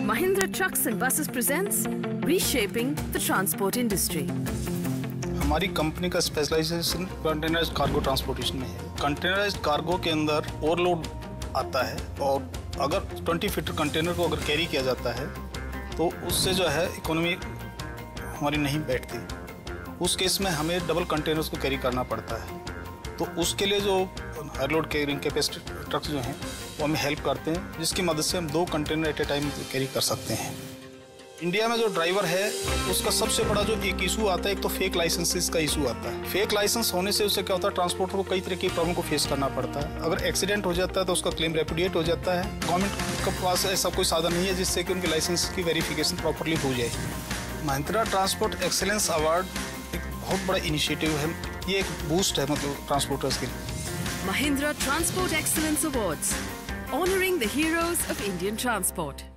Mahindra Trucks and Buses presents Reshaping the Transport Industry. हमारी company का specialization containerized cargo transportation में है। Containerised cargo के अंदर ओवरलोड आता है और अगर 20 फीट कंटेनर को अगर कैरी किया जाता है तो उससे जो है इकोनॉमी हमारी नहीं बैठती। उस केस में हमें डबल कंटेनर्स को कैरी करना पड़ता है। तो उसके लिए जो high load carrying capacity trucks जो हैं वो हमें हेल्प करते हैं, जिसकी मदद से हम 2 container at a time carry कर सकते हैं। इंडिया में जो ड्राइवर है उसका सबसे बड़ा जो एक इशू आता है, एक तो फेक लाइसेंसेस का इशू आता है। फेक लाइसेंस होने से उससे क्या होता है, ट्रांसपोर्टर को कई तरह की प्रॉब्लम को फेस करना पड़ता है। अगर एक्सीडेंट हो जाता है तो उसका क्लेम रेपुडिएट हो जाता है। गवर्नमेंट के पास ऐसा कोई साधन नहीं है जिससे कि उनके लाइसेंस की वेरिफिकेशन प्रॉपरली हो जाए। महिंद्रा ट्रांसपोर्ट एक्सीलेंस अवार्ड एक बहुत बड़ा इनिशिएटिव है। ये एक बूस्ट है मतलब ट्रांसपोर्टर्स के लिए। Mahindra Transport Excellence Awards, honoring the heroes of Indian transport.